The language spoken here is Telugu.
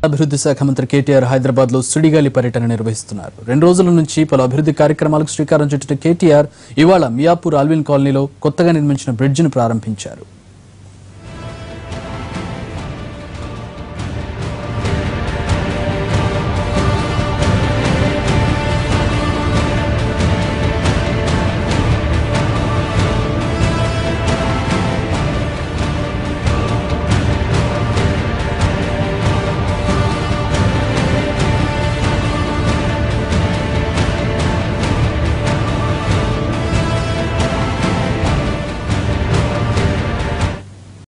అభివృద్ధి శాఖ మంత్రి కేటీఆర్ హైదరాబాద్ లో సుడిగాలి పర్యటన నిర్వహిస్తున్నారు. 2 రోజుల నుంచి పలు అభివృద్ధి కార్యక్రమాలకు శ్రీకారం చుట్టిన కేటీఆర్ ఇవాళ మియాపూర్ ఆల్విన్ కాలనీలో కొత్తగా నిర్మించిన బ్రిడ్జిను ప్రారంభించారు.